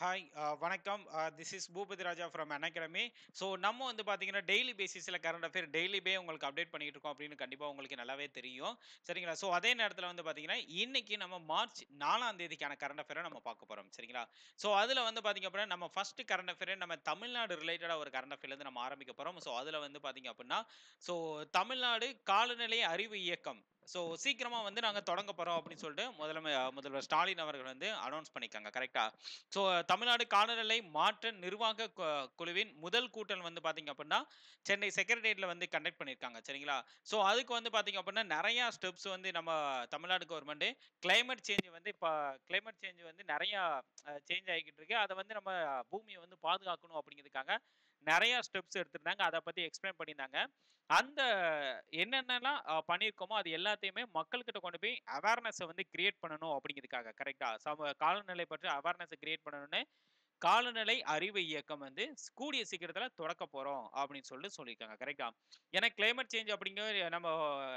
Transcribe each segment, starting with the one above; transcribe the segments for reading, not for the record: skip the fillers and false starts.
Hi வணக்கம். This is Boopathi Raja from Unacademy. So நம்ம வந்து பார்த்தீங்கன்னா டெய்லி பேசிஸில் கரண்ட் அஃபேர் டெய்லியுமே உங்களுக்கு அப்டேட் பண்ணிட்டு இருக்கோம் அப்படின்னு கண்டிப்பாக உங்களுக்கு நல்லாவே தெரியும். சரிங்களா? ஸோ அதே நேரத்தில் வந்து பார்த்தீங்கன்னா இன்னைக்கு நம்ம மார்ச் 4ஆம் தேதிக்கான கரண்ட் அஃபேரை நம்ம பார்க்க போகிறோம். சரிங்களா? ஸோ அதில் வந்து பார்த்தீங்க அப்படின்னா நம்ம ஃபர்ஸ்ட் கரண்ட் அஃபேரே நம்ம தமிழ்நாடு ரிலேட்டடாக ஒரு கரண்ட் அஃபேர்லேருந்து நம்ம ஆரம்பிக்க போகிறோம். ஸோ அதில் வந்து பார்த்தீங்க அப்படின்னா ஸோ தமிழ்நாடு காலநிலை அறிவு இயக்கம் ஸோ சீக்கிரமா வந்து நாங்க தொடங்க போறோம் அப்படின்னு சொல்லிட்டு முதல்வர் ஸ்டாலின் அவர்கள் வந்து அனௌன்ஸ் பண்ணிருக்காங்க. கரெக்ட்டா? ஸோ தமிழ்நாடு காலநிலை மாற்ற நிர்வாக குழுவின் முதல் கூட்டம் வந்து பார்த்தீங்க அப்படின்னா, சென்னை செக்ரட்டேரியட்ல வந்து கண்டக்ட் பண்ணியிருக்காங்க. சரிங்களா? ஸோ அதுக்கு வந்து பார்த்தீங்க அப்படின்னா, நெறைய ஸ்டெப்ஸ் வந்து நம்ம தமிழ்நாடு கவர்மெண்ட் கிளைமேட் சேஞ்ச் வந்து நெறையா சேஞ்ச் ஆகிக்கிட்டு இருக்கு. அத வந்து நம்ம பூமிய வந்து பாதுகாக்கணும் அப்படிங்கிறதுக்காக நெறைய ஸ்டெப்ஸ் எடுத்திருந்தாங்க. அத பத்தி எக்ஸ்பிளைன் பண்ணியிருந்தாங்க. அந்த என்னென்னலாம் பண்ணியிருக்கோமோ, அது எல்லாத்தையுமே மக்கள்கிட்ட கொண்டு போய் அவேர்னஸ வந்து கிரியேட் பண்ணணும் அப்படிங்கிறதுக்காக. கரெக்ட்டா? காலநிலை பற்றி அவேர்னஸ கிரியேட் பண்ணணும்னு காலநிலை அறிவு இயக்கம் வந்து கூடிய சீக்கிரத்துல தொடக்க போறோம் அப்படின்னு சொல்லிட்டு சொல்லியிருக்காங்க. கரெக்ட்டா? ஏன்னா கிளைமேட் சேஞ்ச் அப்படிங்கிற நம்ம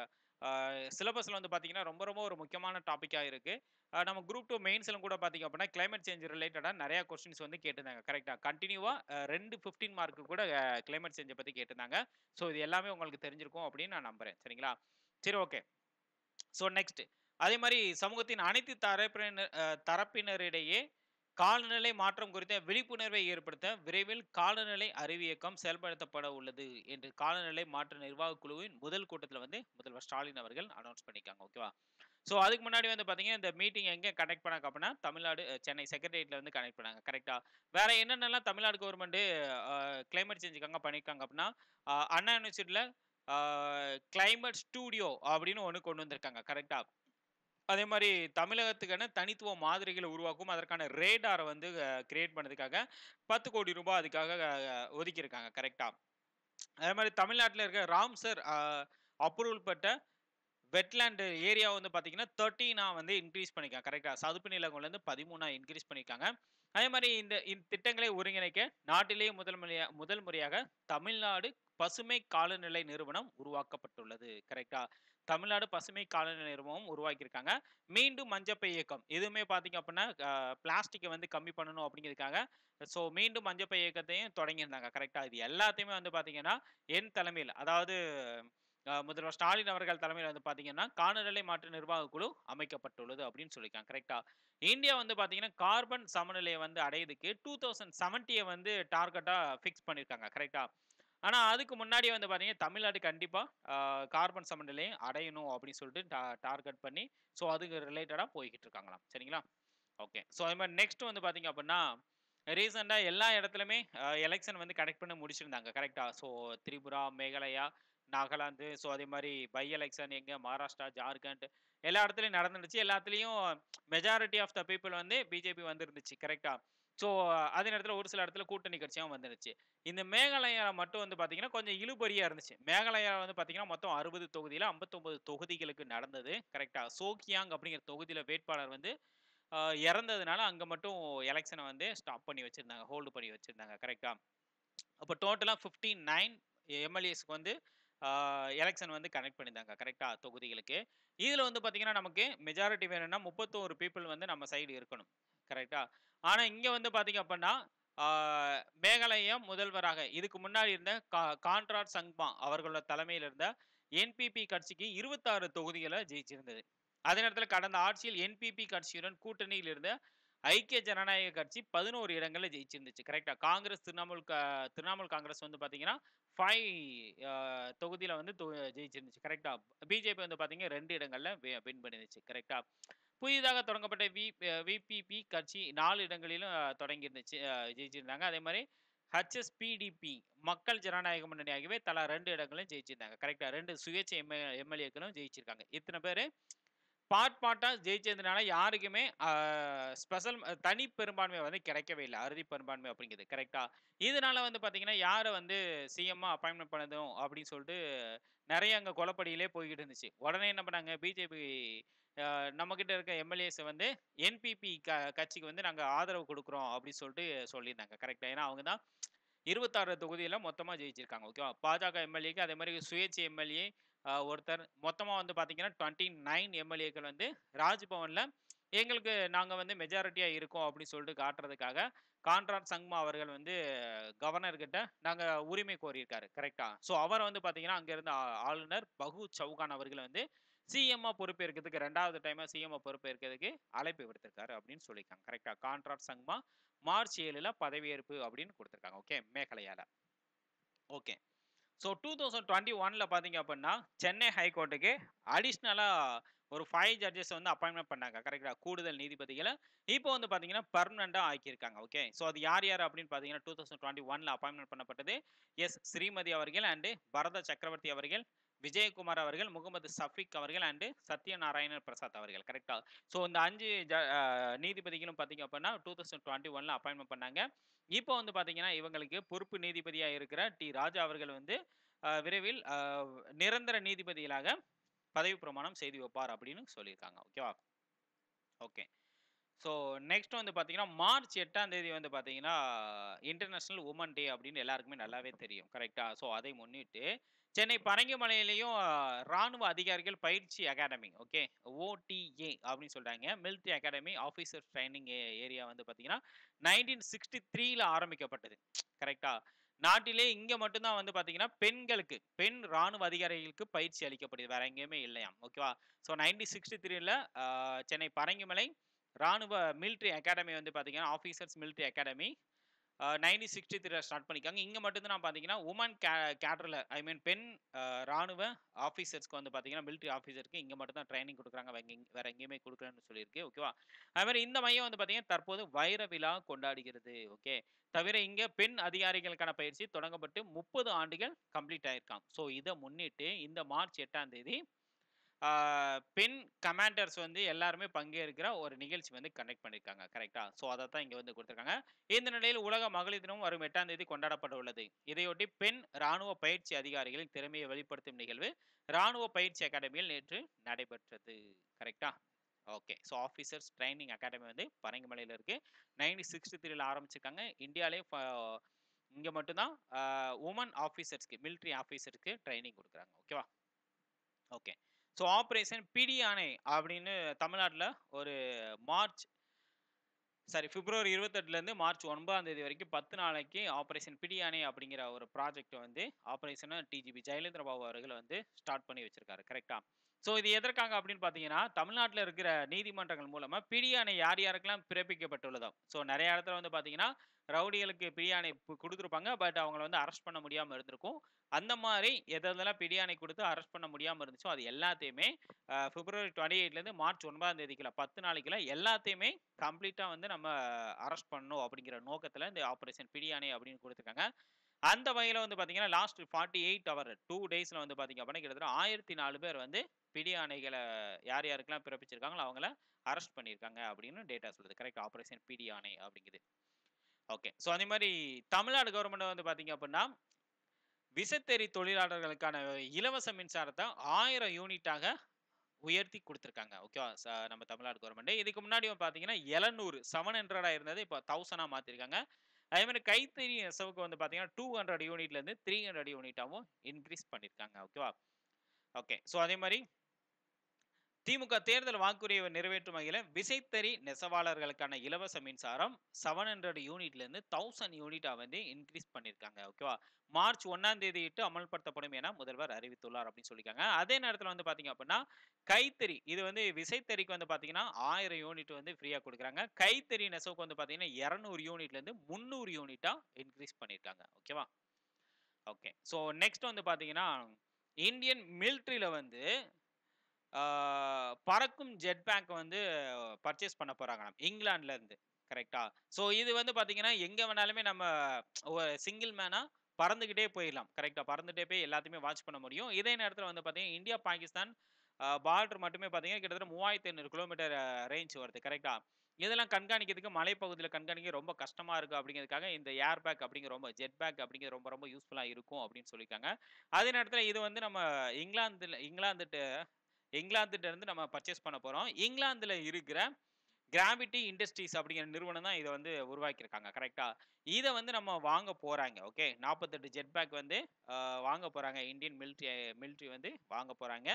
சிலபஸ்ல வந்து பார்த்தீங்கன்னா, ரொம்ப ரொம்ப ஒரு முக்கியமான டாபிக்கா இருக்கு. நம்ம குரூப் 2 மெயின்ஸ்ல கூட பார்த்தீங்க அப்படின்னா, கிளைமேட் சேஞ்ச் ரிலேட்டடா நெறைய கொஸ்டின்ஸ் வந்து கேட்டிருந்தாங்க. கரெக்ட்டா? கன்டினியூவா 2 15 மார்க் கூட கிளைமேட் சேஞ்ச பத்தி கேட்டிருந்தாங்க. ஸோ இது எல்லாமே உங்களுக்கு தெரிஞ்சிருக்கும் அப்படின்னு நான் நம்புறேன். சரிங்களா? சரி, ஓகே. ஸோ நெக்ஸ்ட் அதே மாரி சமூகத்தின் அனைத்து தரப்பினரிடையே காலநிலை மாற்றம் குறித்த விழிப்புணர்வை ஏற்படுத்த விரைவில் காலநிலை அறிவியக்கம் செயல்படுத்தப்பட உள்ளது என்று காலநிலை மாற்ற நிர்வாக குழுவின் முதல் கூட்டத்தில் வந்து முதல்வர் ஸ்டாலின் அவர்கள் அனௌன்ஸ் பண்ணிருக்காங்க. ஓகேவா? ஸோ அதுக்கு முன்னாடி வந்து பாத்தீங்கன்னா இந்த மீட்டிங் எங்க கனெக்ட் பண்ணாங்க அப்படின்னா தமிழ்நாடு சென்னை செக்ரட்டேரியட்ல வந்து கனெக்ட் பண்ணாங்க. கரெக்டா? வேற என்னென்னலாம் தமிழ்நாடு கவர்மெண்ட் கிளைமேட் சேஞ்சுக்காக பண்ணிருக்காங்க அப்படின்னா அண்ணா யூனிவர்சிட்டியில கிளைமேட் ஸ்டூடியோ அப்படின்னு ஒன்று கொண்டு வந்திருக்காங்க. கரெக்டா? அதே மாரி தமிழகத்துக்கான தனித்துவ மாதிரிகளை உருவாக்கும் அதற்கான ரேடார வந்து கிரியேட் பண்ணதுக்காக ரூ. 10,00,00,000 அதுக்காக ஒதுக்கியிருக்காங்க. கரெக்ட்டா? அதே மாரி தமிழ்நாட்டுல இருக்க ராம்சர் அப்ரூவல் பெற்ற வெட்லேண்ட் ஏரியா வந்து பார்த்தீங்கன்னா, 13 வந்து இன்கிரீஸ் பண்ணியிருக்காங்க. கரெக்ட்டா? சதுப்பு நிலங்கள்லேருந்து 13 இன்கிரீஸ் பண்ணியிருக்காங்க. அதே மாரி இந்த திட்டங்களை ஒருங்கிணைக்க நாட்டிலேயே முதல் முறையாக தமிழ்நாடு பசுமை காலநிலை நிறுவனம் உருவாக்கப்பட்டுள்ளது. கரெக்ட்டா? தமிழ்நாடு பசுமை காலநிலை நிறுவனம் உருவாக்கியிருக்காங்க. மீண்டும் மஞ்சப்பை இயக்கம். இதுவுமே பார்த்தீங்க அப்படின்னா, பிளாஸ்டிக்க வந்து கம்மி பண்ணணும் அப்படிங்கிறதுக்காக, ஸோ மீண்டும் மஞ்சப்பை இயக்கத்தையும் தொடங்கியிருந்தாங்க. கரெக்ட்டா? இது எல்லாத்தையுமே வந்து பார்த்தீங்கன்னா, என் தலைமையில அதாவது முதல்வர் ஸ்டாலின் அவர்கள் தலைமையில் வந்து பார்த்தீங்கன்னா, காலநிலை மாற்ற நிர்வாக குழு அமைக்கப்பட்டுள்ளது அப்படின்னு சொல்லியிருக்காங்க. கரெக்ட்டா? இந்தியா வந்து பார்த்தீங்கன்னா, கார்பன் சமநிலையை வந்து அடையதுக்கு 2070 வந்து டார்கெட்டா ஃபிக்ஸ் பண்ணியிருக்காங்க. கரெக்ட்டா? ஆனா அதுக்கு முன்னாடியே வந்து பார்த்தீங்கன்னா, தமிழ்நாடு கண்டிப்பா கார்பன் சமநிலையை அடையணும் அப்படின்னு சொல்லிட்டு டார்கெட் பண்ணி, ஸோ அதுக்கு ரிலேட்டடா போய்க்கிட்டு இருக்காங்களாம். சரிங்களா? ஓகே. ஸோ அது மாரி நெக்ஸ்ட் வந்து பார்த்தீங்க அப்படின்னா, ரீசென்ட்டா எல்லா இடத்துலயுமே எலக்ஷன் வந்து கனெக்ட் பண்ணி முடிச்சிருந்தாங்க. கரெக்ட்டா? ஸோ திரிபுரா, மேகாலயா, நாகாலாந்து, ஸோ அதே மாரி பை எலக்ஷன் எங்க மகாராஷ்டிரா, ஜார்க்கண்ட் எல்லா இடத்துலயும் நடந்துருச்சு. எல்லாத்துலயும் மெஜாரிட்டி ஆஃப் த பீப்பிள் வந்து பிஜேபி வந்திருந்துச்சு. கரெக்ட்டா? ஸோ அதே நேரத்துல ஒரு சில இடத்துல கூட்டணி கட்சியாவும் வந்துருச்சு. இந்த மேகாலயா மட்டும் வந்து பார்த்தீங்கன்னா, கொஞ்சம் இழுபறியா இருந்துச்சு. மேகாலயா வந்து பார்த்தீங்கன்னா, மொத்தம் 60 தொகுதியில 59 தொகுதிகளுக்கு நடந்தது. கரெக்ட்டா? சோக்கியாங் அப்படிங்கிற தொகுதியில வேட்பாளர் வந்து அ இறந்ததுனால அங்க மட்டும் எலக்ஷன வந்து ஸ்டாப் பண்ணி வச்சிருந்தாங்க. ஹோல்டு பண்ணி வச்சிருந்தாங்க. கரெக்ட்டா? அப்ப டோட்டலா 59 எம்எல்ஏஸ்க்கு வந்து ஆ எலக்ஷன் வந்து கனெக்ட் பண்ணியிருந்தாங்க. கரெக்ட்டா? தொகுதிகளுக்கு. இதுல வந்து பார்த்தீங்கன்னா, நமக்கு மெஜாரிட்டி வேணும்னா 31 பீப்பிள் வந்து நம்ம சைடு இருக்கணும். கரெக்ட்டா? ஆனா இங்க வந்து பார்த்தீங்க அப்பன்னா, ஆ மேகாலயா முதல்வராக இதுக்கு முன்னாடி இருந்த கான்ராட் சங்மா அவர்களோட தலைமையில இருந்த என்பிபி கட்சிக்கு 26 தொகுதிகள ஜெயிச்சிருந்தது. அதே நேரத்துல கடந்த ஆட்சியில் என்பிபி கட்சியுடன் கூட்டணியில் இருந்த ஐக்கிய ஜனநாயக கட்சி 11 இடங்கள்ல ஜெயிச்சிருந்துச்சு. கரெக்ட்டா? திரிணாமுல் காங்கிரஸ் வந்து பார்த்தீங்கன்னா, 5 தொகுதியில வந்து ஜெயிச்சிருந்துச்சு. கரெக்ட்டா? பிஜேபி வந்து பார்த்தீங்கன்னா 2 இடங்கள்ல வின் பண்ணிருந்துச்சு. கரெக்ட்டா? புதிதாக தொடங்கப்பட்ட விபிபி கட்சி 4 இடங்களிலும் தொடங்கி இருந்துச்சு. ஜெயிச்சிருந்தாங்க. அதே மாரி ஹெச்எஸ்பிடிபி மக்கள் ஜனநாயக முன்னணி ஆகியவை தலா 2 இடங்களையும் ஜெயிச்சிருந்தாங்க. கரெக்ட்டா? 2 சுயேட்சை எம்எல்ஏக்களும் ஜெயிச்சிருக்காங்க. இத்தன பேரு பார்ட்டா ஜெயிச்சதுனால யாருக்குமே ஸ்பெஷல் தனி பெரும்பான்மை வந்து கிடைக்கவே இல்ல. அறுதி பெரும்பான்மை அப்படிங்கிறது. கரெக்ட்டா? இதனால வந்து பார்த்தீங்கன்னா, யார வந்து சிஎம்மா அப்பாயின்ட்மென்ட் பண்ணணும் அப்படின்னு சொல்லிட்டு நெறைய அங்க குழப்படியிலே போய்க்கிட்டு இருந்துச்சு. உடனே என்ன பண்ணாங்க, பிஜேபி நம்மகிட்ட இருக்க எம்எல்ஏஸ வந்து என்பிபி கட்சிக்கு வந்து நாங்க ஆதரவு குடுக்குறோம் அப்படின்னு சொல்லிட்டு சொல்லியிருந்தாங்க. கரெக்ட்டா? ஏன்னா அவங்க தான் 26 தொகுதியில மொத்தமா ஜெயிச்சிருக்காங்க. ஓகேவா? பாஜக எம்எல்ஏக்கு அதே மாரி சுயேட்சை எம்எல்ஏ ஒருத்தர் மொத்தமா வந்து பார்த்தீங்கன்னா, 29 எம்எல்ஏக்கள் வந்து ராஜ்பவன்ல எங்களுக்கு நாங்க வந்து மெஜாரிட்டியா இருக்கோம் அப்படின்னு சொல்லிட்டு காட்டுறதுக்காக, கான்ட்ராக்ட் சங்மா அவர்கள் வந்து கவர்னர் கிட்ட நாங்க உரிமை கோரியிருக்காரு. கரெக்ட்டா? ஸோ அவர வந்து பார்த்தீங்கன்னா, அங்க இருந்த ஆளுநர் பகு சவுகான் அவர்கள் வந்து சிஎம்மா பொறுப்பேற்கிறதுக்கு 2வது டைமா சிஎம்மா பொறுப்பேற்கிறதுக்கு அழைப்பு விடுத்திருக்காரு அப்படின்னு சொல்லியிருக்காங்க. கரெக்ட்டா? கான்ட்ராக்ட் சங்மா மார்ச் 7ல பதவியேற்பு அப்படின்னு குடுத்திருக்காங்க. ஓகே. மேகாலயால. ஓகே. ஸோ 2021ல பார்த்தீங்க அப்படின்னா, சென்னை ஹைகோர்ட்டுக்கு அடிஷனலா ஒரு 5 ஜட்ஜஸ் வந்து அப்பாயின்ட்மென்ட் பண்ணாங்க. கரெக்ட்டா? கூடுதல் நீதிபதிகள. இப்போ வந்து பார்த்தீங்கன்னா, பெர்மனன்ட்டா ஆக்கியிருக்காங்க. ஓகே. ஸோ அது யார் யார் அப்படின்னு பார்த்தீங்கன்னா, 2021ல அப்பாயின்ட்மென்ட் பண்ணப்பட்டது. ஸ்ரீமதி அவர்கள் அண்ட் பரத சக்கரவர்த்தி அவர்கள், விஜயகுமார் அவர்கள், முகமது சஃபிக் அவர்கள் அண்ட் சத்யநாராயண பிரசாத் அவர்கள். கரெக்ட்டா? ஸோ இந்த 5 நீதிபதிகளும் பார்த்தீங்க அப்படின்னா, 2021ல அப்பாயின்ட்மென்ட் பண்ணாங்க. இப்போ வந்து பார்த்தீங்கன்னா, இவங்களுக்கு பொறுப்பு நீதிபதியா இருக்கிற ராஜா அவர்கள் வந்து விரைவில் நிரந்தர நீதிபதிகளாக பதவி பிரமாணம் செய்து வைப்பார் அப்படின்னு சொல்லியிருக்காங்க. ஓகேவா? ஓகே. ஸோ நெக்ஸ்ட் வந்து பார்த்தீங்கன்னா, மார்ச் 8ஆம் தேதி வந்து பார்த்தீங்கன்னா, இன்டர்நேஷனல் வுமன் டே அப்படின்னு எல்லாருக்குமே நல்லாவே தெரியும். கரெக்ட்டா? ஸோ அதை முன்னிட்டு சென்னை பரங்கிமலையிலயும் ராணுவ அதிகாரிகள் பயிற்சி அகாடமி ஓகே. ஓடிஏ அப்படின்னு சொல்றாங்க. Military academy officer training area வந்து பார்த்தீங்கன்னா, 1963ல ஆரம்பிக்கப்பட்டது. கரெக்ட்டா? நாட்டிலே இங்க மட்டும் தான் வந்து பார்த்தீங்கன்னா, பெண்களுக்கு பெண் ராணுவ அதிகாரிகளுக்கு பயிற்சி அளிக்கப்படுது. வேற எங்கேயுமே இல்லையாம். ஓகேவா? ஸோ 1963ல சென்னை பரங்கிமலை ராணுவ மிலிட்டரி அகாடமி வந்து பார்த்தீங்கன்னா, ஆஃபீசர்ஸ் மிலிட்டரி அகாடமி 1963ல ஸ்டார்ட் பண்ணியிருக்காங்க. இங்க மட்டும் தான் பார்த்தீங்கன்னா, வுமன் கேடர்ல ஐ மீன் பெண் ராணுவ ஆஃபீசர்ஸ்க்கு வந்து பார்த்தீங்கன்னா, மிலிட்டரி ஆஃபீசருக்கு இங்க மட்டும் தான் ட்ரெய்னிங் குடுக்குறாங்க. வேற எங்கேயுமே குடுக்கலன்னு சொல்லியிருக்கு. ஓகேவா? அதுமாரி இந்த மையம் வந்து பார்த்தீங்கன்னா, தற்போது வைர விழா கொண்டாடுகிறது. ஓகே. தவிர இங்க பெண் அதிகாரிகளுக்கான பயிற்சி தொடங்கப்பட்டு 30 ஆண்டுகள் கம்ப்ளீட் ஆயிருக்காம். ஸோ இத முன்னிட்டு இந்த மார்ச் 8ஆம் தேதி ஆ பெண் கமாண்டர்ஸ் வந்து எல்லாருமே பங்கேற்கிற ஒரு நிகழ்ச்சி வந்து கண்டக்ட் பண்ணியிருக்காங்க. கரெக்ட்டா? ஸோ அதத்தான் இங்க வந்து குடுத்திருக்காங்க. இந்த நிலையில் உலக மகளிர் தினம் வரும் 8ஆம் தேதி கொண்டாடப்பட உள்ளது. இதையொட்டி பெண் ராணுவ பயிற்சி அதிகாரிகளின் திறமையை வெளிப்படுத்தும் நிகழ்வு ராணுவ பயிற்சி அகாடமியில் நேற்று நடைபெற்றது. கரெக்ட்டா? Okay. So officers training academy வந்து பரங்கிமலையில இருக்கு. 1963ல ஆரம்பிச்சிருக்காங்க. இந்தியாலயே இங்க மட்டும் தான் வுமன் ஆஃபீசர்ஸ்க்கு மிலிட்டரி ஆஃபீசர்ஸ்க்கு ட்ரெய்னிங் குடுக்குறாங்க. ஓகேவா? ஓகே. ஸோ ஆப்பரேஷன் பிடி யானை அப்படின்னு தமிழ்நாட்டுல ஒரு மார்ச் பிப்ரவரி 28லேருந்து மார்ச் 9ஆம் தேதி வரைக்கும் 10 நாளைக்கு ஆப்பரேஷன் பிடி யானை அப்படிங்கிற ஒரு ப்ராஜெக்ட் வந்து ஆப்பரேஷன டிஜிபி ஜெயலலிதா பாபு அவர்கள் வந்து ஸ்டார்ட் பண்ணி வச்சிருக்காரு. கரெக்ட்டா? ஸோ இது எதற்காக அப்படின்னு பார்த்தீங்கன்னா, தமிழ்நாட்டுல இருக்கிற நீதிமன்றங்கள் மூலமா பிடி யானை யார் யாருக்கெல்லாம் பிறப்பிக்கப்பட்டுள்ளதோ, ஸோ நெறைய இடத்துல வந்து பார்த்தீங்கன்னா, ரவுடிகளுக்கு பிடி யானை குடுத்துருப்பாங்க. பட் அவங்கள வந்து அரெஸ்ட் பண்ண முடியாம இருந்திருக்கும். அந்த மாரி எதெல்லாம் பிடி யானை குடுத்து அரெஸ்ட் பண்ண முடியாம இருந்துச்சோ, அது எல்லாத்தையுமே பிப்ரவரி 28லேருந்து மார்ச் 9ஆம் தேதிக்குள்ள 10 நாளைக்குள்ள எல்லாத்தையுமே கம்ப்ளீட்டா வந்து நம்ம அரெஸ்ட் பண்ணணும் அப்படிங்கிற நோக்கத்துல இந்த ஆப்பரேஷன் பிடியாணை அப்படின்னு குடுத்துருக்காங்க. அந்த வகையில வந்து பார்த்தீங்கன்னா, லாஸ்ட் 48 ஹவர் 2 டேஸ்ல வந்து பார்த்தீங்க அப்படின்னா, கிட்டத்தட்ட 1004 பேர் வந்து பிடியாணைகள யார் யாருக்கெல்லாம் பிறப்பிச்சிருக்காங்களோ அவங்கள அரெஸ்ட் பண்ணியிருக்காங்க அப்படின்னு டேட்டா சொல்லுது. கரெக்ட். ஆப்பரேஷன் பிடியாணை அப்படிங்குது. ஓகே. ஸோ அதே மாரி தமிழ்நாடு கவர்மெண்ட் வந்து பார்த்தீங்க அப்படின்னா, விசைத்தறி தொழிலாளர்களுக்கான இலவச மின்சாரத்த 1000 யூனிட்டாக உயர்த்தி குடுத்துருக்காங்க. ஓகேவா? நம்ம தமிழ்நாடு கவர்மெண்ட். இதுக்கு முன்னாடி பார்த்தீங்கன்னா 700 700 இருந்தது. இப்போ 1000 மாத்திருக்காங்க. அதே மாரி கைத்தறி நெசவுக்கு வந்து பார்த்தீங்கன்னா 200 யூனிட்லேருந்து 300 யூனிட்டாவும் இன்கிரீஸ் பண்ணியிருக்காங்க. ஓகேவா? ஓகே. ஸோ அதே மாரி திமுக தேர்தல் வாக்குறுதியை நிறைவேற்றும் வகையில விசைத்தறி நெசவாளர்களுக்கான இலவச மின்சாரம் 700 யூனிட்லேருந்து 1000 யூனிட்டா வந்து இன்கிரீஸ் பண்ணியிருக்காங்க. ஓகேவா? மார்ச் 1ஆம் தேதியிட்டு அமல்படுத்தப்படும் என முதல்வர் அறிவித்துள்ளார் அப்படின்னு சொல்லியிருக்காங்க. அதே நேரத்துல வந்து பார்த்தீங்க அப்படின்னா, கைத்தறி இது வந்து விசைத்தறிக்கு வந்து பார்த்தீங்கன்னா 1000 யூனிட் வந்து ஃப்ரீயா குடுக்குறாங்க. கைத்தறி நெசவுக்கு வந்து பார்த்தீங்கன்னா 200 யூனிட்லேருந்து 300 யூனிட்டா இன்கிரீஸ் பண்ணியிருக்காங்க. ஓகேவா? ஓகே. ஸோ நெக்ஸ்ட் வந்து பார்த்தீங்கன்னா, இந்தியன் மிலிட்டரில வந்து ஆ பறக்கும் ஜெட் பேக் வந்து பர்ச்சேஸ் பண்ண போறாங்களாம். இங்கிலாந்துல இருந்து. கரெக்ட்டா? ஸோ இது வந்து பார்த்தீங்கன்னா, எங்க வேணாலுமே நம்ம ஒரு சிங்கிள் மேனா பறந்துகிட்டே போயிரலாம். கரெக்ட்டா? பறந்துட்டே போய் எல்லாத்தையுமே வாட்ச் பண்ண முடியும். இதே நேரத்தில வந்து பார்த்தீங்கன்னா, இந்தியா, பாகிஸ்தான் பார்டர் மட்டுமே பார்த்தீங்கன்னா, கிட்டத்தட்ட 3500 கிலோமீட்டர் ரேஞ்ச் வருது. கரெக்ட்டா? இதெல்லாம் கண்காணிக்கிறதுக்கு மலைப்பகுதியில கண்காணிக்க ரொம்ப கஷ்டமா இருக்கு அப்படிங்கிறதுக்காக, இந்த ஏர் பேக் அப்படிங்கிற ஜெட் பேக் அப்படிங்கிறது ரொம்ப ரொம்ப யூஸ்ஃபுல்லா இருக்கும் அப்படின்னு சொல்லியிருக்காங்க. அதே நேரத்தில இது வந்து நம்ம இங்கிலாந்துட்ட இருந்து நம்ம பர்ச்சேஸ் பண்ண போறோம். இங்கிலாந்துல இருக்கிற கிராவிட்டி இண்டஸ்ட்ரீஸ் அப்படிங்கிற நிறுவனம் தான் இத வந்து உருவாக்கியிருக்காங்க. கரெக்ட்டா? இத வந்து நம்ம வாங்க போறாங்க. ஓகே. 48 ஜெட் பேக் வந்து அ வாங்க போறாங்க. இந்தியன் மிலிட்டரி வந்து வாங்க போறாங்க.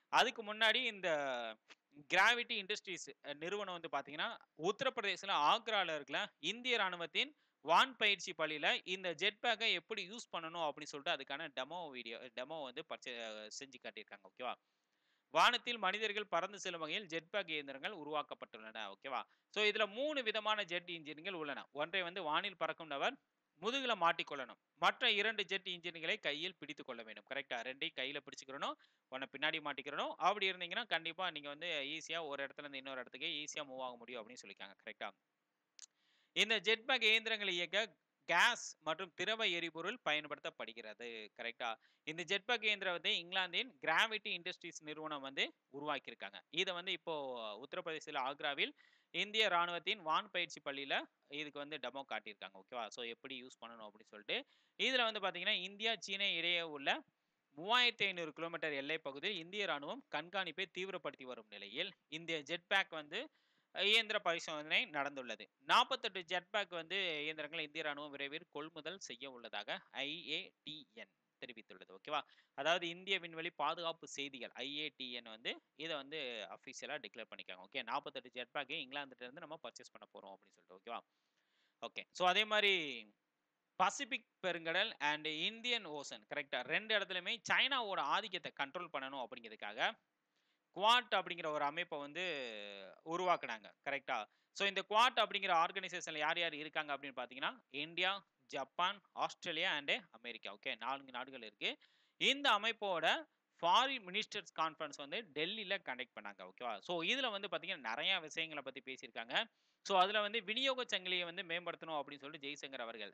அதுக்கு முன்னாடி இந்த கிராவிட்டி இண்டஸ்ட்ரீஸ் நிறுவனம் வந்து பார்த்தீங்கன்னா, உத்தரப்பிரதேசல ஆக்ரால இருக்கிற இந்திய ராணுவத்தின் வான் பயிற்சி பள்ளியில இந்த ஜெட் பேக்க எப்படி யூஸ் பண்ணணும் அப்படின்னு சொல்லிட்டு அதுக்கான டெமோ வந்து செஞ்சு காட்டியிருக்காங்க. ஓகேவா? வானத்தில் மனிதர்கள் பறந்து செல்லும் வகையில் ஜெட் பேக் இயந்திரங்கள் உருவாக்கப்பட்டுள்ளன. ஓகேவா? ஸோ இதுல 3 விதமான ஜெட் இன்ஜின்கள் உள்ளன. ஒன்றை வந்து வானில் பறக்கும் நபர் முதுகுல மாட்டிக்கொள்ளணும். மற்ற 2 ஜெட் இன்ஜின்களை கையில் பிடித்துக் கொள்ள வேண்டும். கரெக்ட்டா? 2யும் கையில பிடிச்சுக்கிறணும். ஒண்ண பின்னாடி மாட்டிக்கிறணும். அப்படி இருந்தீங்கன்னா, கண்டிப்பா நீங்க வந்து ஈஸியா ஒரு இடத்துல இருந்து இன்னொரு இடத்துக்கு ஈஸியா மூவ் ஆக முடியும் அப்படின்னு சொல்லியிருக்காங்க. கரெக்ட்டா? இந்த ஜெட் பேக் இயந்திரங்களை இயக்க கேஸ் மற்றும் திரவ எரிபொருள் பயன்படுத்தப்படுகிறது. கரெக்ட்டா? இந்த ஜெட் பேக் இயந்திரத்தை இங்கிலாந்தின் கிராவிட்டி இண்டஸ்ட்ரீஸ் நிறுவனம் வந்து உருவாக்கியிருக்காங்க. இத வந்து இப்போ உத்தரப்பிரதேசத்தில ஆக்ராவில் இந்திய ராணுவத்தின் வான் பயிற்சி பள்ளியில இதுக்கு வந்து டெமோ காட்டியிருக்காங்க. ஓகேவா? ஸோ எப்படி யூஸ் பண்ணணும் அப்படின்னு சொல்லிட்டு. இதுல வந்து பார்த்தீங்கன்னா, இந்தியா, சீனா இடையே உள்ள 3500 கிலோமீட்டர் எல்லைப் பகுதியில் இந்திய ராணுவம் கண்காணிப்பை தீவிரப்படுத்தி வரும் நிலையில், இந்த ஜெட் பேக் வந்து இயந்திர பரிசோதனை நடந்துள்ளது. 48 ஜெட் பேக் வந்து இயந்திரங்களை இந்திய ராணுவம் விரைவில் கொள்முதல் செய்ய உள்ளதாக IATN தெரிவித்துள்ளது. ஓகேவா? அதாவது இந்திய விண்வெளி பாதுகாப்பு செய்திகள் IATN வந்து இத வந்து அபிஷியலா டிக்ளேர் பண்ணிருக்காங்க. ஓகே. 48 ஜெட் பேக் இங்கிலாந்துல இருந்து நம்ம பர்ச்சேஸ் பண்ண போறோம் அப்படின்னு சொல்லிட்டு. ஓகேவா? ஓகே. ஸோ அதே மாரி பசிபிக் பெருங்கடல் அண்ட் இந்தியன் ஓசன் கரெக்ட்டா 2 இடத்துலயுமே சைனாவோட ஆதிக்கத்த கண்ட்ரோல் பண்ணணும் அப்படிங்கிறதுக்காக குவாட் அப்படிங்கிற ஒரு அமைப்ப வந்து உருவாக்குனாங்க. கரெக்ட்டா? ஸோ இந்த குவாட் அப்படிங்கிற ஆர்கனைசேஷன்ல யார் யார் இருக்காங்க அப்படின்னு பார்த்தீங்கன்னா, India, Japan, Australia and America. Okay. 4 நாடுகள் இருக்கு. இந்த அமைப்போட ஃபாரின் மினிஸ்டர்ஸ் கான்ஃபரன்ஸ் வந்து டெல்லில கண்டக்ட் பண்ணாங்க. ஓகேவா? ஸோ இதுல வந்து பார்த்தீங்கன்னா, நெறைய விஷயங்கள பத்தி பேசியிருக்காங்க. ஸோ அதுல வந்து விநியோக சங்கிலிய வந்து மேம்படுத்தணும் அப்படின்னு சொல்லிட்டு ஜெய்சங்கர் அவர்கள்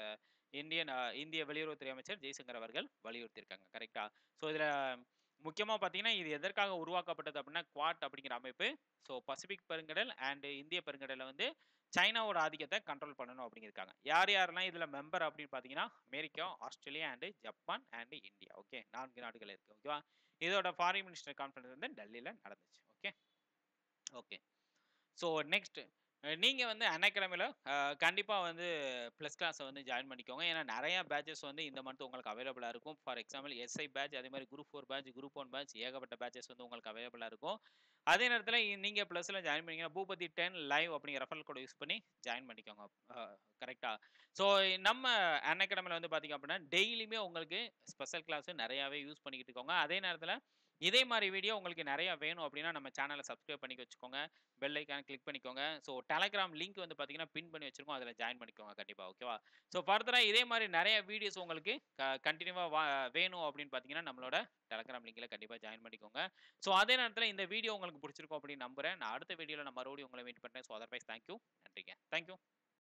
இந்திய வெளியுறவுத்துறை அமைச்சர் ஜெய்சங்கர் அவர்கள் வலியுறுத்தியிருக்காங்க. கரெக்ட்டா? ஸோ இதுல முக்கியமா பார்த்தீங்கன்னா, இது எதற்காக உருவாக்கப்பட்டது அப்படின்னா, குவாட் அப்படிங்கிற அமைப்பு. ஸோ பசிபிக் பெருங்கடல் அண்ட் இந்திய பெருங்கடல்ல வந்து சைனாவோட ஆதிக்கத்த கண்ட்ரோல் பண்ணணும் அப்படிங்கிறதுக்காக. யார் யாரெல்லாம் இதுல மெம்பர் அப்படின்னு பார்த்தீங்கன்னா, America, Australia and Japan and India. Okay. 4 நாடுகள் இருக்கு. ஓகேவா? இதோட ஃபாரின் மினிஸ்டர் கான்ஃபரன்ஸ் வந்து டெல்லில நடந்துச்சு. ஓகே. ஓகே. ஸோ நெக்ஸ்ட் நீங்க வந்து அன்அகாடமில கண்டிப்பா வந்து பிளஸ் கிளாஸ வந்து ஜாயின் பண்ணிக்கோங்க. ஏன்னா நெறைய பேட்சஸ் வந்து இந்த மந்த் உங்களுக்கு அவைலபிளா இருக்கும். ஃபார் எக்ஸாம்பிள் எஸ்ஐ பேட்ச், அதே மாரி குரூப் 4 பேட்ச், குரூப் 1 பேட்ச் ஏகப்பட்ட பேட்சஸ் வந்து உங்களுக்கு அவைலபிளா இருக்கும். அதே நேரத்தில நீங்க பிளஸ்ல ஜாயின் பண்ணீங்கன்னா, பூபதி 10 லைவ் அப்படிங்கிற ரெஃபரல் கோட் யூஸ் பண்ணி ஜாயின் பண்ணிக்கோங்க. கரெக்ட்டா? ஸோ நம்ம அன்அகாடமில வந்து பார்த்தீங்க அப்படின்னா, டெய்லியுமே உங்களுக்கு ஸ்பெஷல் கிளாஸ் நெறையாவே யூஸ் பண்ணிக்கிட்டு இருக்கோங்க. அதே நேரத்தில இதே மாரி வீடியோ உங்களுக்கு நெறைய வேணும் அப்படின்னா, நம்ம சேனல சப்ஸ்கிரைப் பண்ணி வச்சுக்கோங்க. பெல் ஐகான கிளிக் பண்ணிக்கோங்க. ஸோ டெலகிராம் லிங்க் வந்து பார்த்தீங்கன்னா, பின் பண்ணி வச்சிருக்கோம். அதில ஜாயின் பண்ணிக்கோங்க கண்டிப்பா. ஓகேவா? ஸோ ஃபர்தரா இதே மாரி நெறைய வீடியோஸ் உங்களுக்கு கன்டினியூவா வேணும் அப்படின்னு பார்த்தீங்கன்னா, நம்மளோட டெலகிராம் லிங்க்ல கண்டிப்பா ஜாயின் பண்ணிக்கோங்க. ஸோ அதே நேரத்தில இந்த வீடியோ உங்களுக்கு புடிச்சிருக்கும் அப்படின்னு நம்புறேன். நான் அடுத்த வீடியோல நான் மறுபடியும் உங்கள மீட் பண்றேன். So otherwise thank you. நன்றிங்க. Thank you.